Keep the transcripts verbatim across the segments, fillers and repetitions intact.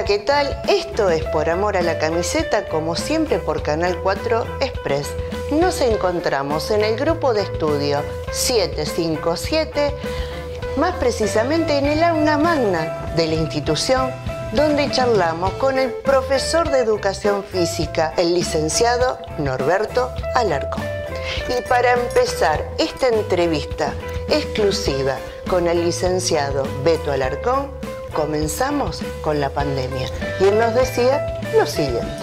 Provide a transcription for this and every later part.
¿qué tal? Esto es Por Amor a la Camiseta, como siempre por Canal cuatro Express. Nos encontramos en el grupo de estudio siete cinco siete, más precisamente en el aula magna de la institución, donde charlamos con el profesor de Educación Física, el licenciado Norberto Alarcón. Y para empezar esta entrevista exclusiva con el licenciado Beto Alarcón, comenzamos con la pandemia. Y él nos decía lo siguiente.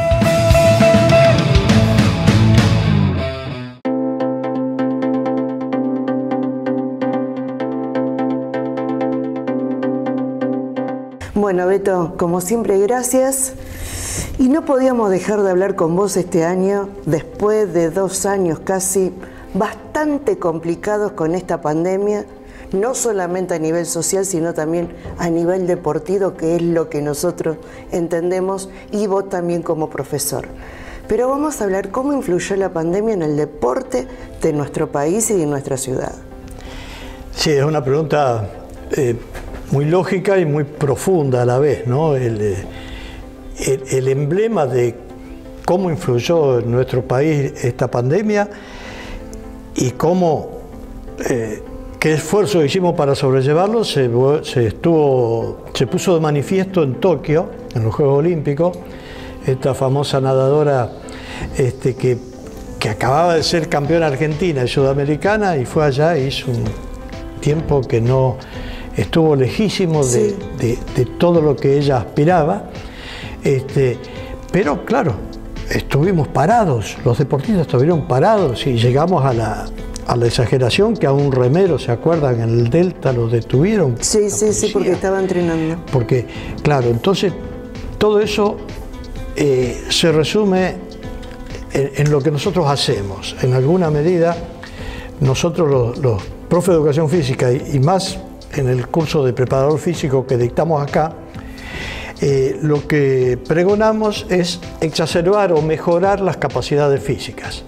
Bueno, Beto, como siempre, gracias. Y no podíamos dejar de hablar con vos este año, después de dos años casi bastante complicados con esta pandemia, no solamente a nivel social, sino también a nivel deportivo, que es lo que nosotros entendemos, y vos también como profesor. Pero vamos a hablar cómo influyó la pandemia en el deporte de nuestro país y de nuestra ciudad. Sí, es una pregunta eh, muy lógica y muy profunda a la vez, ¿no? El, el, el emblema de cómo influyó en nuestro país esta pandemia y cómo... Eh, qué esfuerzo hicimos para sobrellevarlo, se, se, estuvo, se puso de manifiesto en Tokio, en los Juegos Olímpicos, esta famosa nadadora este, que, que acababa de ser campeona argentina y sudamericana, y fue allá e hizo un tiempo que no estuvo lejísimo de, sí. de, de todo lo que ella aspiraba, este, pero claro, estuvimos parados, los deportistas estuvieron parados y llegamos a la... a la exageración que a un remero, ¿se acuerdan? En el Delta lo detuvieron. Sí, sí, sí, porque estaba entrenando. Porque, claro, entonces todo eso eh, se resume en, en lo que nosotros hacemos. En alguna medida, nosotros los, los profes de educación física y, y más en el curso de preparador físico que dictamos acá, eh, lo que pregonamos es exacerbar o mejorar las capacidades físicas.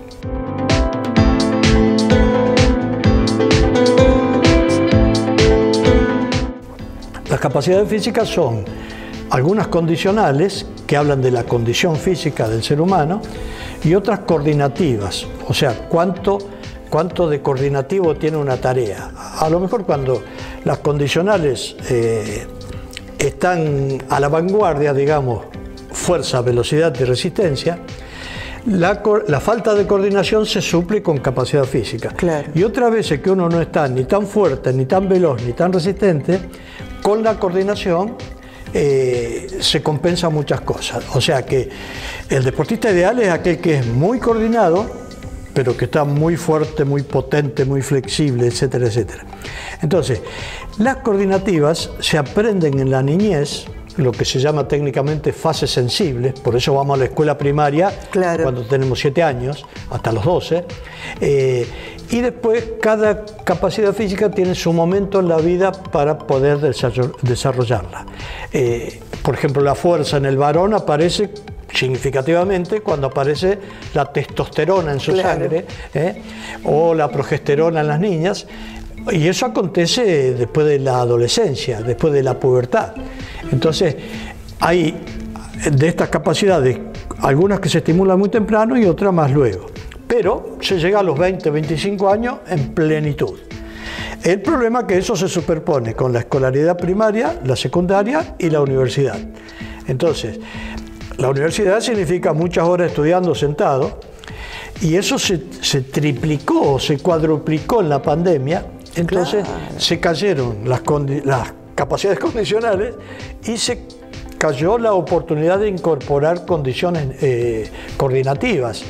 Las capacidades físicas son algunas condicionales, que hablan de la condición física del ser humano, y otras coordinativas, o sea, cuánto, cuánto de coordinativo tiene una tarea. A lo mejor cuando las condicionales eh, están a la vanguardia, digamos, fuerza, velocidad y resistencia, La, la falta de coordinación se suple con capacidad física. Claro. Y otras veces que uno no está ni tan fuerte, ni tan veloz, ni tan resistente, con la coordinación eh, se compensan muchas cosas. O sea que el deportista ideal es aquel que es muy coordinado, pero que está muy fuerte, muy potente, muy flexible, etcétera, etcétera. Entonces, las coordinativas se aprenden en la niñez, lo que se llama técnicamente fases sensibles, por eso vamos a la escuela primaria, claro, cuando tenemos siete años, hasta los doce, eh, y después cada capacidad física tiene su momento en la vida para poder desarrollarla. Eh, por ejemplo, la fuerza en el varón aparece significativamente cuando aparece la testosterona en su claro. sangre, eh, o la progesterona en las niñas, y eso acontece después de la adolescencia, después de la pubertad. Entonces, hay de estas capacidades algunas que se estimulan muy temprano y otras más luego. Pero se llega a los veinte, veinticinco años en plenitud. El problema es que eso se superpone con la escolaridad primaria, la secundaria y la universidad. Entonces, la universidad significa muchas horas estudiando sentado, y eso se, se triplicó, se cuadruplicó en la pandemia. Entonces, claro, se cayeron las, las capacidades condicionales y se cayó la oportunidad de incorporar condiciones eh, coordinativas.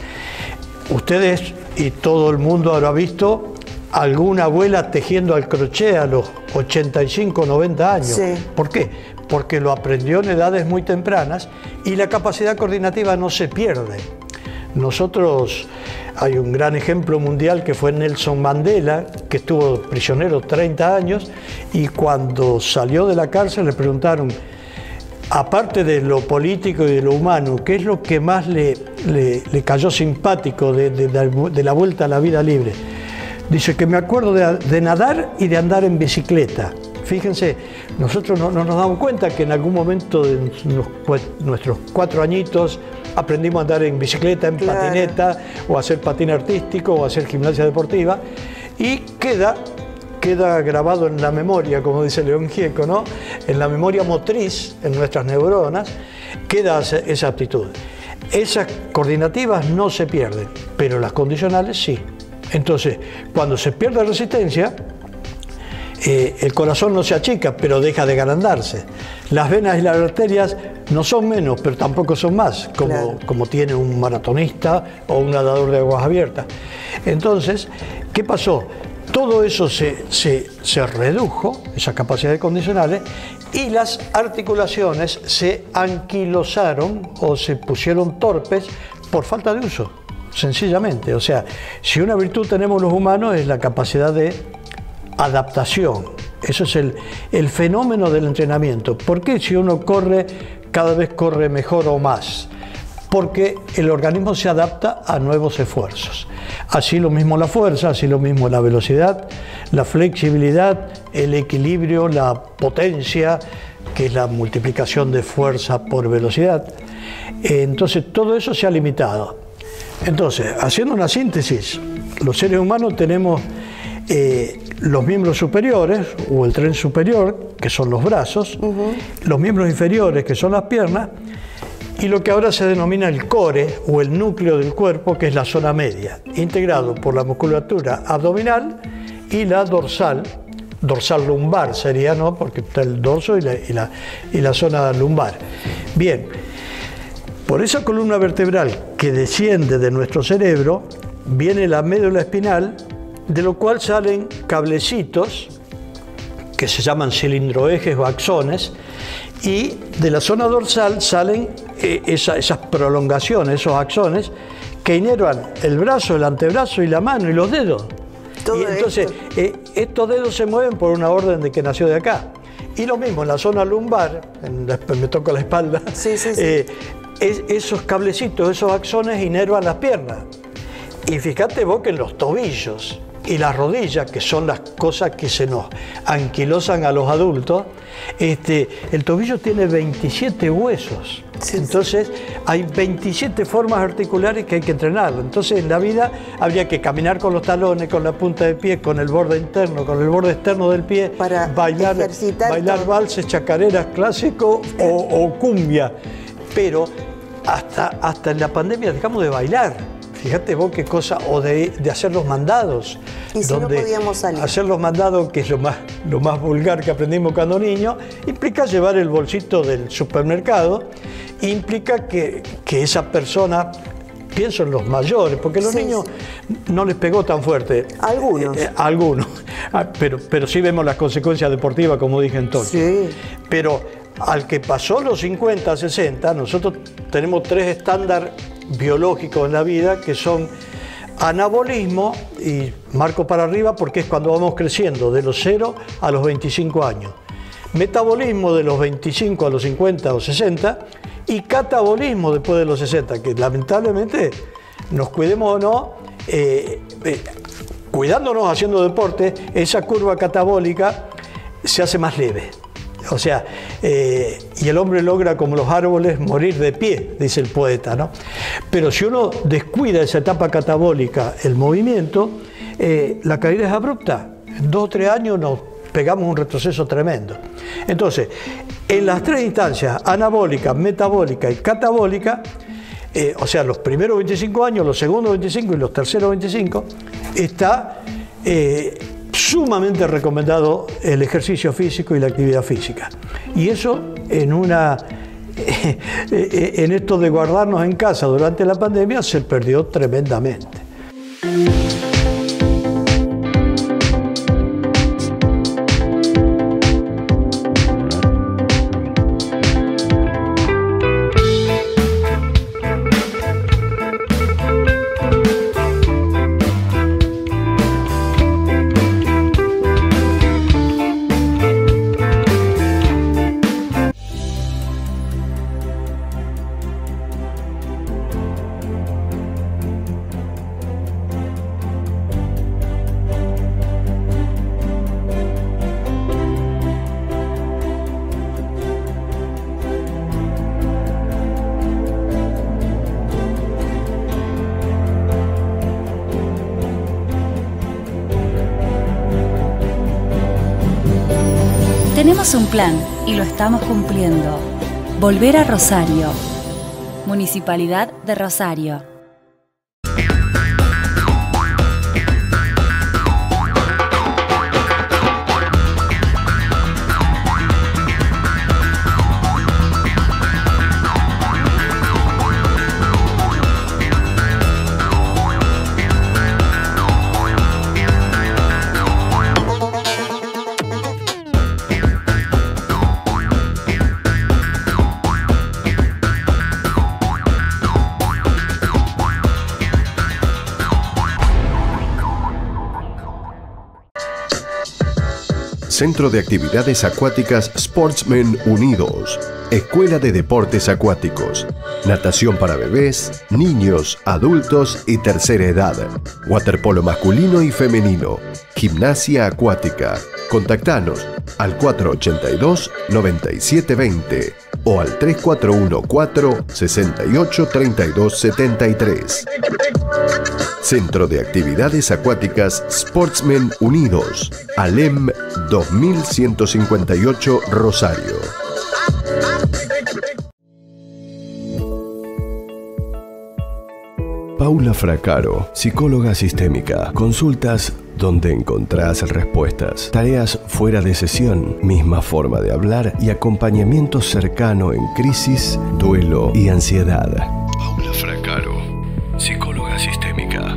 Ustedes y todo el mundo habrá visto alguna abuela tejiendo al crochet a los ochenta y cinco, noventa años. Sí. ¿Por qué? Porque lo aprendió en edades muy tempranas y la capacidad coordinativa no se pierde. Nosotros, hay un gran ejemplo mundial que fue Nelson Mandela, que estuvo prisionero treinta años, y cuando salió de la cárcel le preguntaron, aparte de lo político y de lo humano, ¿qué es lo que más le, le, le cayó simpático de, de, de la vuelta a la vida libre? Dice que me acuerdo de, de nadar y de andar en bicicleta. fíjense, nosotros no, no nos damos cuenta que en algún momento de los, nuestros cuatro añitos aprendimos a andar en bicicleta, en claro. patineta, o a hacer patín artístico, o a hacer gimnasia deportiva, y queda, queda grabado en la memoria, como dice León Gieco, ¿no? En la memoria motriz, en nuestras neuronas, queda esa aptitud. Esas coordinativas no se pierden, pero las condicionales sí. Entonces, cuando se pierde resistencia, eh, el corazón no se achica, pero deja de agrandarse. Las venas y las arterias no son menos, pero tampoco son más, como, claro. como tiene un maratonista o un nadador de aguas abiertas. Entonces, ¿qué pasó? Todo eso se, se, se redujo, esas capacidades condicionales, y las articulaciones se anquilosaron o se pusieron torpes por falta de uso, sencillamente. O sea, si una virtud tenemos los humanos es la capacidad de adaptación. Eso es el, el fenómeno del entrenamiento. ¿Por qué si uno corre, cada vez corre mejor o más? Porque el organismo se adapta a nuevos esfuerzos. Así lo mismo la fuerza, así lo mismo la velocidad, la flexibilidad, el equilibrio, la potencia, que es la multiplicación de fuerza por velocidad. Entonces todo eso se ha limitado. Entonces, haciendo una síntesis, los seres humanos tenemos eh, los miembros superiores, o el tren superior, que son los brazos, uh-huh. los miembros inferiores, que son las piernas, y lo que ahora se denomina el core, o el núcleo del cuerpo, que es la zona media, integrado por la musculatura abdominal y la dorsal, dorsal lumbar sería, ¿no? Porque está el dorso y la, y la, y la zona lumbar. Bien, por esa columna vertebral que desciende de nuestro cerebro, viene la médula espinal, de lo cual salen cablecitos, que se llaman cilindroejes o axones, y de la zona dorsal salen eh, esa, esas prolongaciones, esos axones, que inervan el brazo, el antebrazo y la mano y los dedos. Todo y entonces eh, estos dedos se mueven por una orden de que nació de acá. Y lo mismo en la zona lumbar, en la, me toco la espalda, sí, sí, sí. Eh, es, esos cablecitos, esos axones inervan las piernas. Y fíjate vos que en los tobillos y las rodillas, que son las cosas que se nos anquilosan a los adultos, este, el tobillo tiene veintisiete huesos. Sí, entonces sí. hay veintisiete formas articulares que hay que entrenarlo. Entonces en la vida habría que caminar con los talones, con la punta del pie, con el borde interno, con el borde externo del pie, para bailar, bailar valses, chacareras clásicos o, o cumbia. Pero hasta, hasta en la pandemia dejamos de bailar. Fíjate vos qué cosa, o de, de hacer los mandados. Y si no podíamos salir. Hacer los mandados, que es lo más, lo más vulgar que aprendimos cuando niños, implica llevar el bolsito del supermercado, implica que, que esa persona, pienso en los mayores, porque a los sí, niños sí. no les pegó tan fuerte. Algunos. Eh, eh, algunos, pero, pero sí vemos las consecuencias deportivas, como dije entonces. Sí. Pero al que pasó los cincuenta, sesenta, nosotros tenemos tres estándares biológicos en la vida, que son anabolismo, y marco para arriba porque es cuando vamos creciendo, de los cero a los veinticinco años. Metabolismo de los veinticinco a los cincuenta o sesenta, y catabolismo después de los sesenta, que lamentablemente, nos cuidemos o no, eh, eh, cuidándonos haciendo deporte, esa curva catabólica se hace más leve. O sea, eh, y el hombre logra, como los árboles, morir de pie, dice el poeta, ¿no? Pero si uno descuida esa etapa catabólica, el movimiento, eh, la caída es abrupta. En dos o tres años nos pegamos un retroceso tremendo. Entonces, en las tres instancias, anabólica, metabólica y catabólica, eh, o sea, los primeros veinticinco años, los segundos veinticinco y los terceros veinticinco, está eh, sumamente recomendado el ejercicio físico y la actividad física. Y eso en una en esto de guardarnos en casa durante la pandemia se perdió tremendamente. Tenemos un plan y lo estamos cumpliendo. Volver a Rosario. Municipalidad de Rosario. Centro de Actividades Acuáticas Sportsmen Unidos. Escuela de Deportes Acuáticos. Natación para bebés, niños, adultos y tercera edad. Waterpolo masculino y femenino. Gimnasia acuática. Contactanos al cuatro ochenta y dos, noventa y siete veinte o al tres cuatro uno cuatro, sesenta y ocho, treinta y dos setenta y tres. Centro de Actividades Acuáticas Sportsmen Unidos. Alem dos mil ciento cincuenta y ocho, Rosario. Paula Fracaro, psicóloga sistémica. Consultas donde encontrás respuestas. Tareas fuera de sesión, misma forma de hablar y acompañamiento cercano en crisis, duelo y ansiedad. Paula Fracaro, psicóloga sistémica.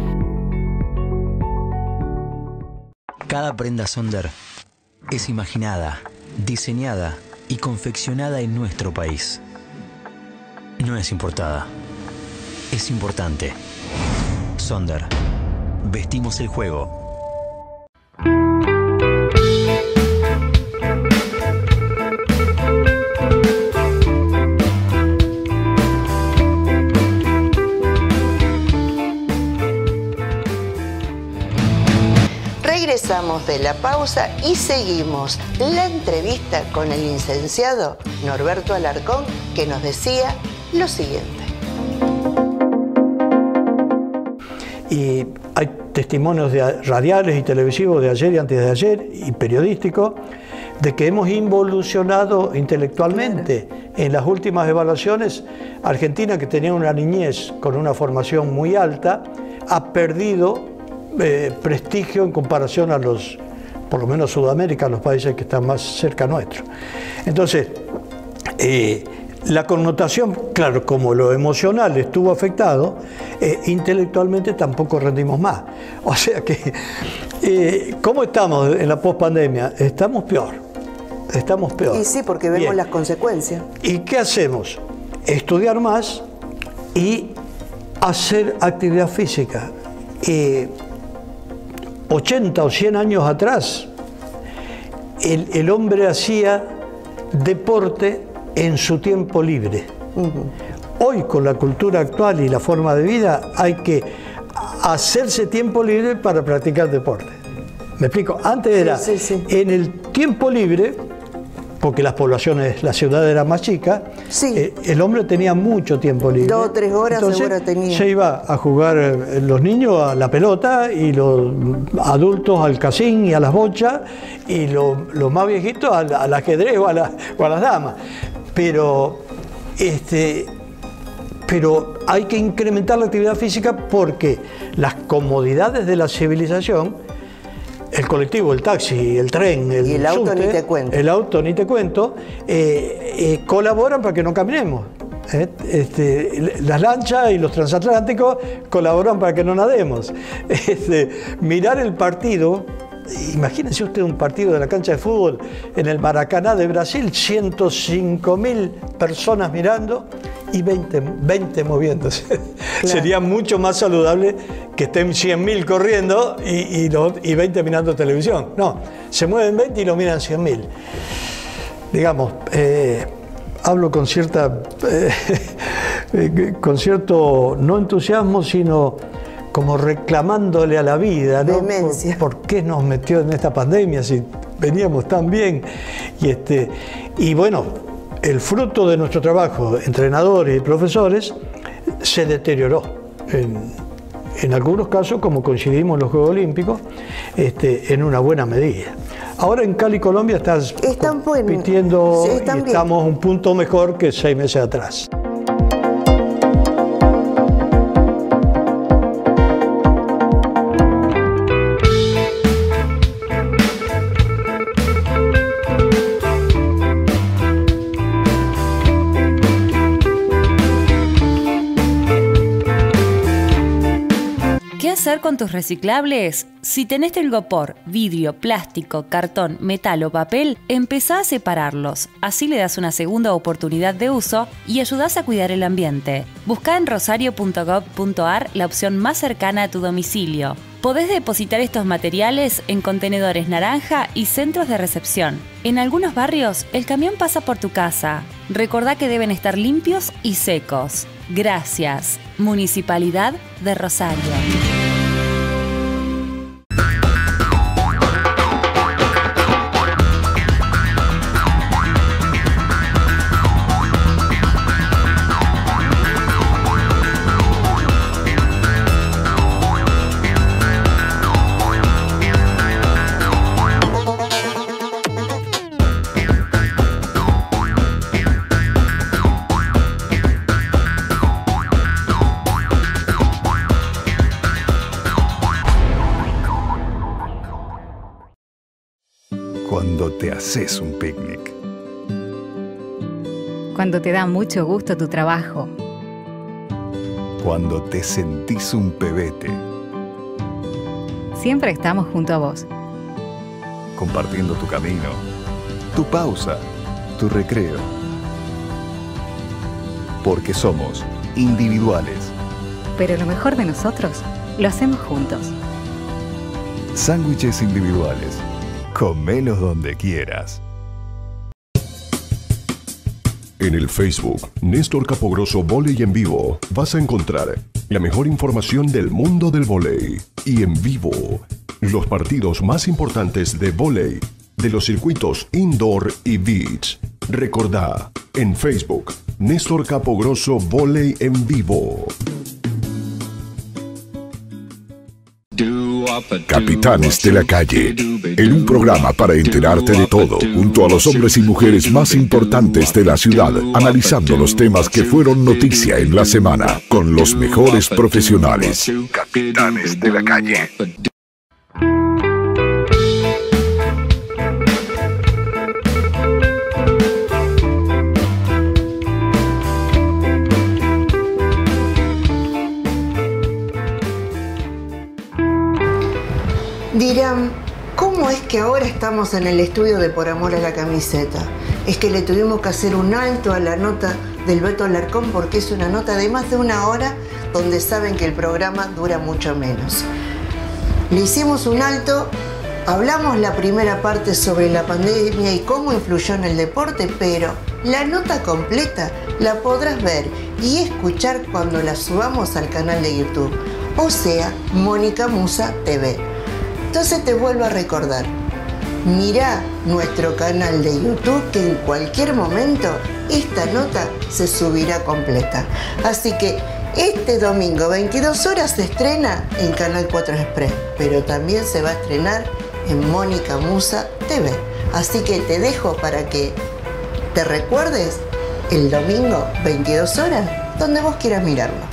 Cada prenda Sonder es imaginada, diseñada y confeccionada en nuestro país. No es importada, es importante. Sonder. Vestimos el juego. Regresamos de la pausa y seguimos la entrevista con el licenciado Norberto Alarcón, que nos decía lo siguiente. Y hay testimonios de radiales y televisivos de ayer y antes de ayer y periodísticos de que hemos involucionado intelectualmente. En las últimas evaluaciones, Argentina, que tenía una niñez con una formación muy alta, ha perdido eh, prestigio en comparación a los, por lo menos Sudamérica, los países que están más cerca nuestro. Entonces, eh, la connotación, claro, como lo emocional estuvo afectado, eh, intelectualmente tampoco rendimos más. O sea que, eh, ¿cómo estamos en la pospandemia? Estamos peor, estamos peor. Y sí, porque vemos Bien. las consecuencias. ¿Y qué hacemos? Estudiar más y hacer actividad física. Eh, ochenta o cien años atrás, el, el hombre hacía deporte en su tiempo libre. Uh-huh. Hoy, con la cultura actual y la forma de vida, hay que hacerse tiempo libre para practicar deporte. ¿Me explico? Antes era sí, sí, sí. en el tiempo libre, porque las poblaciones, la ciudad era más chica, sí. eh, el hombre tenía mucho tiempo libre. Dos o tres horas Entonces, seguro tenía. Se iba a jugar eh, los niños a la pelota y los adultos al casín y a las bochas y los, los más viejitos al, al ajedrez o a, la, o a las damas. Pero, este, pero hay que incrementar la actividad física porque las comodidades de la civilización, el colectivo, el taxi, el tren, el, y el auto subte, ni te cuento, el auto ni te cuento, eh, eh, colaboran para que no caminemos. ¿eh? Este, las lanchas y los transatlánticos colaboran para que no nademos. Este, mirar el partido. Imagínense usted un partido de la cancha de fútbol en el Maracaná de Brasil, ciento cinco mil personas mirando y veinte, veinte moviéndose. Claro. Sería mucho más saludable que estén cien mil corriendo y, y, lo, y veinte mirando televisión. No, se mueven veinte y lo miran cien mil. Digamos, eh, hablo con cierta, eh, con cierto, no entusiasmo, sino como reclamándole a la vida, ¿no? Demencia. ¿Por, ¿Por qué nos metió en esta pandemia si veníamos tan bien? Y, este, y bueno, el fruto de nuestro trabajo, entrenadores y profesores, se deterioró. En, en algunos casos, como coincidimos en los Juegos Olímpicos, este, en una buena medida. Ahora en Cali, Colombia, estás están compitiendo sí, están y bien. Estamos un punto mejor que seis meses atrás. ¿Qué hacer con tus reciclables? Si tenés telgopor, vidrio, plástico, cartón, metal o papel, empezá a separarlos. Así le das una segunda oportunidad de uso y ayudás a cuidar el ambiente. Buscá en rosario punto gov punto ar la opción más cercana a tu domicilio. Podés depositar estos materiales en contenedores naranja y centros de recepción. En algunos barrios, el camión pasa por tu casa. Recordá que deben estar limpios y secos. Gracias. Municipalidad de Rosario. Cuando te haces un picnic. Cuando te da mucho gusto tu trabajo. Cuando te sentís un pebete. Siempre estamos junto a vos. Compartiendo tu camino, tu pausa, tu recreo. Porque somos individuales. Pero lo mejor de nosotros lo hacemos juntos. Sándwiches individuales. Comelos donde quieras. En el Facebook Néstor Capogrossi Vóley en Vivo vas a encontrar la mejor información del mundo del vóley y en vivo los partidos más importantes de vóley de los circuitos indoor y beach. Recordá, en Facebook Néstor Capogrossi Vóley en Vivo. Capitanes de la Calle, en un programa para enterarte de todo, junto a los hombres y mujeres más importantes de la ciudad, analizando los temas que fueron noticia en la semana, con los mejores profesionales. Capitanes de la Calle. Dirán, ¿cómo es que ahora estamos en el estudio de Por Amor a la Camiseta? Es que le tuvimos que hacer un alto a la nota del Beto Alarcón porque es una nota de más de una hora donde saben que el programa dura mucho menos. Le hicimos un alto, hablamos la primera parte sobre la pandemia y cómo influyó en el deporte, pero la nota completa la podrás ver y escuchar cuando la subamos al canal de YouTube, o sea, Mónica Musa T V. Entonces te vuelvo a recordar, mirá nuestro canal de YouTube que en cualquier momento esta nota se subirá completa. Así que este domingo veintidós horas se estrena en Canal cuatro Express, pero también se va a estrenar en Mónica Musa T V. Así que te dejo para que te recuerdes el domingo veintidós horas donde vos quieras mirarlo.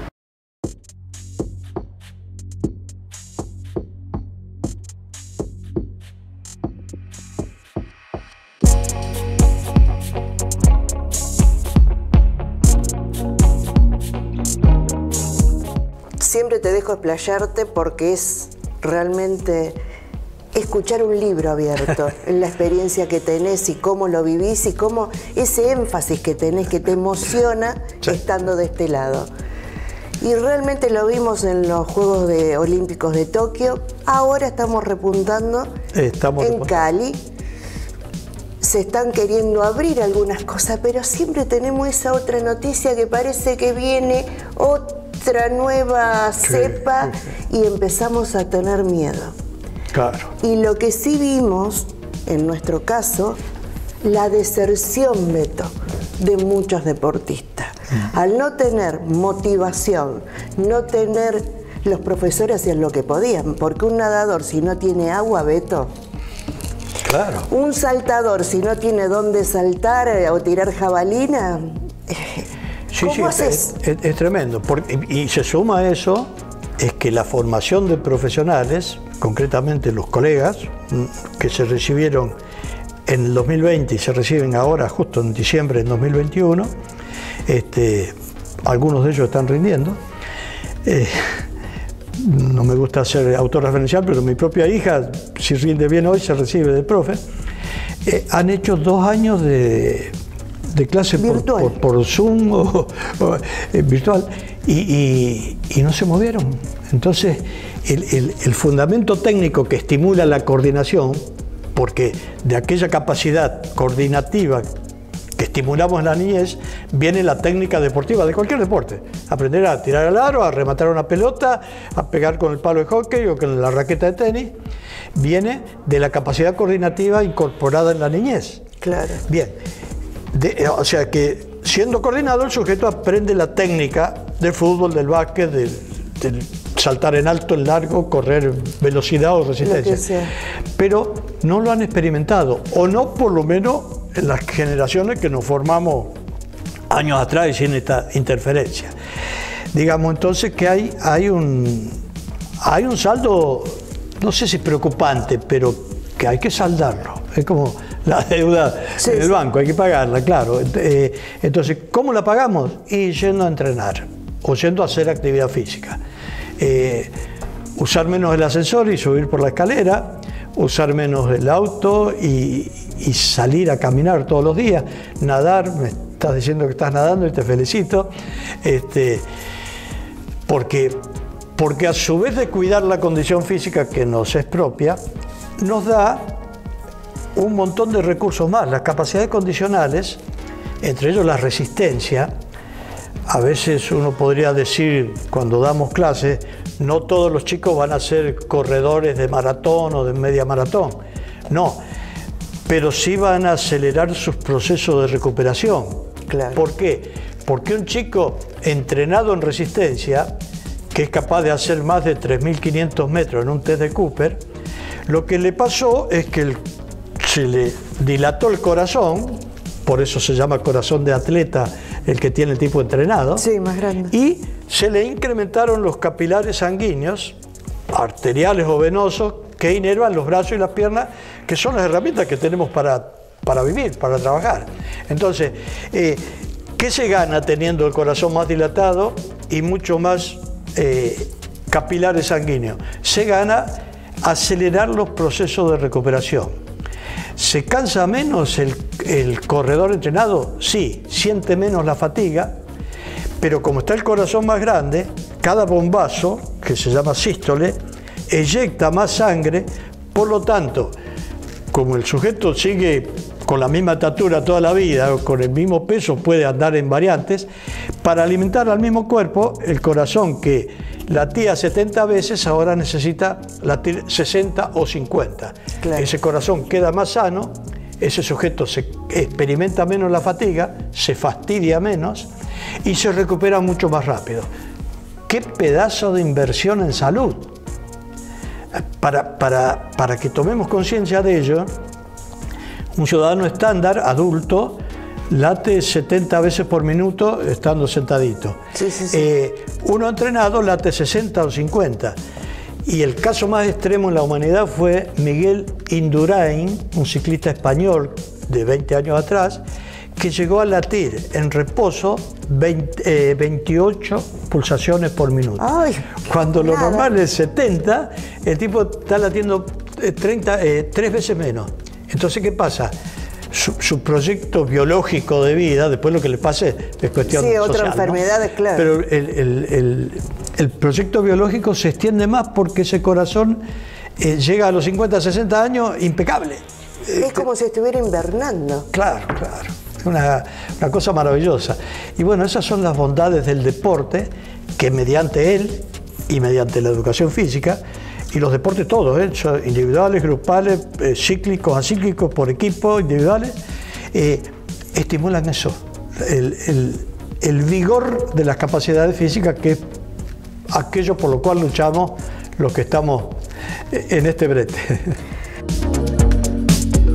Siempre te dejo explayarte porque es realmente escuchar un libro abierto, la experiencia que tenés y cómo lo vivís y cómo ese énfasis que tenés que te emociona sí. estando de este lado. Y realmente lo vimos en los Juegos de Olímpicos de Tokio, ahora estamos repuntando estamos en repuntando. Cali. Se están queriendo abrir algunas cosas, pero siempre tenemos esa otra noticia que parece que viene otra otra nueva cepa sí, sí, sí. y empezamos a tener miedo. Claro. Y lo que sí vimos, en nuestro caso, la deserción, Beto, de muchos deportistas. Mm. Al no tener motivación, no tener, los profesores hacían lo que podían, porque un nadador si no tiene agua, Beto, Claro. Un saltador, si no tiene dónde saltar eh, o tirar jabalina, Sí, ¿cómo sí, haces? Es, es, es tremendo. Porque, y se suma a eso, es que la formación de profesionales, concretamente los colegas que se recibieron en el dos mil veinte y se reciben ahora justo en diciembre del dos mil veintiuno, este, algunos de ellos están rindiendo. Eh, no me gusta ser autorreferencial, pero mi propia hija, si rinde bien hoy, se recibe de profe. Eh, han hecho dos años de, de clase por, por, por Zoom o, o eh, virtual y, y, y no se movieron. Entonces, el, el, el fundamento técnico que estimula la coordinación, porque de aquella capacidad coordinativa que estimulamos en la niñez, viene la técnica deportiva de cualquier deporte. Aprender a tirar al aro, a rematar una pelota, a pegar con el palo de hockey o con la raqueta de tenis, viene de la capacidad coordinativa incorporada en la niñez. Claro. Bien, de, o sea que siendo coordinado el sujeto aprende la técnica del fútbol, del básquet, del, del saltar en alto, en largo, correr velocidad o resistencia. Pero no lo han experimentado, o no por lo menos en las generaciones que nos formamos años atrás y sin esta interferencia. Digamos entonces que hay, hay, un, hay un saldo, no sé si preocupante, pero que hay que saldarlo. Es como la deuda sí, en el sí. banco, hay que pagarla, claro. Eh, entonces, ¿cómo la pagamos? Y yendo a entrenar o yendo a hacer actividad física. Eh, usar menos el ascensor y subir por la escalera, usar menos el auto y, y salir a caminar todos los días, nadar. Me estás diciendo que estás nadando y te felicito, este, porque, porque a su vez de cuidar la condición física que nos es propia, nos da un montón de recursos más. Las capacidades condicionales, entre ellos la resistencia. A veces uno podría decir, cuando damos clases, no todos los chicos van a ser corredores de maratón o de media maratón. No, pero sí van a acelerar sus procesos de recuperación. Claro. ¿Por qué? Porque un chico entrenado en resistencia, que es capaz de hacer más de tres mil quinientos metros en un test de Cooper, lo que le pasó es que el, se le dilató el corazón, por eso se llama corazón de atleta el que tiene el tipo entrenado. Sí, más grande. Y se le incrementaron los capilares sanguíneos, arteriales o venosos, que inervan los brazos y las piernas, que son las herramientas que tenemos para, para vivir, para trabajar. Entonces, eh, ¿qué se gana teniendo el corazón más dilatado y mucho más eh, capilares sanguíneos? Se gana acelerar los procesos de recuperación. ¿Se cansa menos el, el corredor entrenado? Sí, siente menos la fatiga, pero como está el corazón más grande, cada bombazo, que se llama sístole, eyecta más sangre, por lo tanto, como el sujeto sigue con la misma estatura toda la vida, o con el mismo peso, puede andar en variantes, para alimentar al mismo cuerpo, el corazón que latía setenta veces, ahora necesita latir sesenta o cincuenta. Claro. Ese corazón queda más sano, ese sujeto se experimenta menos la fatiga, se fastidia menos y se recupera mucho más rápido. ¡Qué pedazo de inversión en salud! Para, para, para que tomemos conciencia de ello, un ciudadano estándar, adulto, late setenta veces por minuto estando sentadito. Sí, sí, sí. Eh, uno entrenado late sesenta o cincuenta. Y el caso más extremo en la humanidad fue Miguel Indurain, un ciclista español de veinte años atrás, que llegó a latir en reposo veinte, eh, veintiocho pulsaciones por minuto. Ay, Cuando lo nada. normal es setenta, el tipo está latiendo treinta, eh, tres veces menos. Entonces, ¿qué pasa? Su, su proyecto biológico de vida, después lo que le pase es cuestión sí, social, otra enfermedad, ¿no? claro. Pero el, el, el, el proyecto biológico se extiende más porque ese corazón eh, llega a los cincuenta, sesenta años impecable. Es como si estuviera invernando. Claro, claro. Una, una cosa maravillosa. Y bueno, esas son las bondades del deporte, que mediante él y mediante la educación física, y los deportes todos, ¿eh? individuales, grupales, eh, cíclicos, acíclicos, por equipo, individuales, eh, estimulan eso, el, el, el vigor de las capacidades físicas, que es aquello por lo cual luchamos los que estamos en este brete.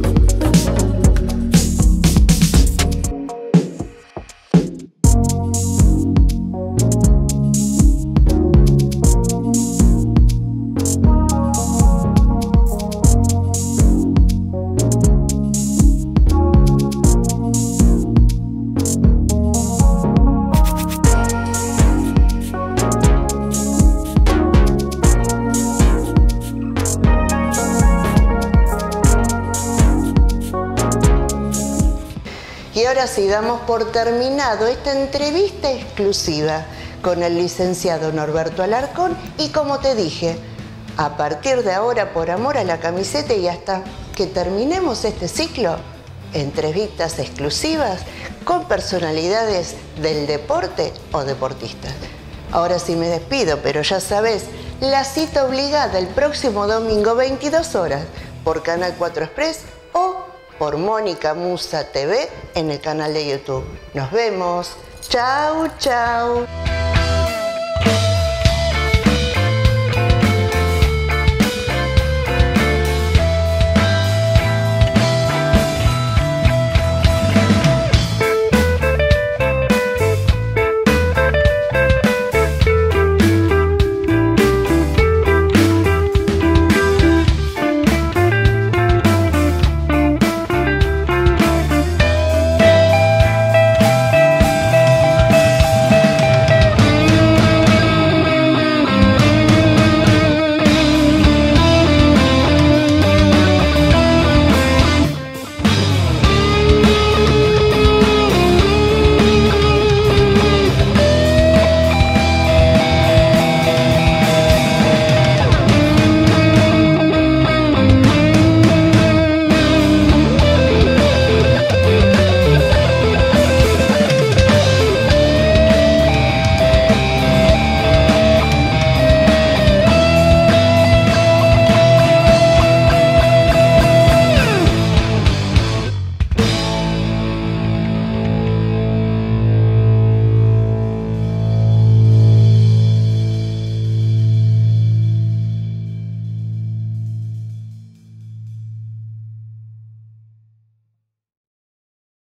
Y ahora sí damos por terminado esta entrevista exclusiva con el licenciado Norberto Alarcón y, como te dije, a partir de ahora, por amor a la camiseta y hasta que terminemos este ciclo, entrevistas exclusivas con personalidades del deporte o deportistas. Ahora sí me despido, pero ya sabes, la cita obligada el próximo domingo veintidós horas por Canal cuatro Express o por Mónica Musa T V en el canal de YouTube. Nos vemos. Chau, chau.